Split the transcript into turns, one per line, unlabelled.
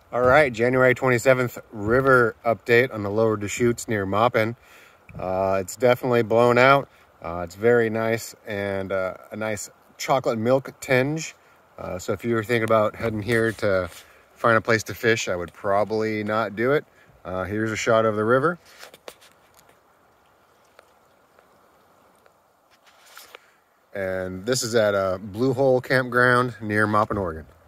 All right, January 27th river update on the lower Deschutes near Maupin. It's definitely blown out. It's very nice and a nice chocolate milk tinge. So if you were thinking about heading here to find a place to fish, I would probably not do it. Here's a shot of the river. And this is at a Blue Hole campground near Maupin, Oregon.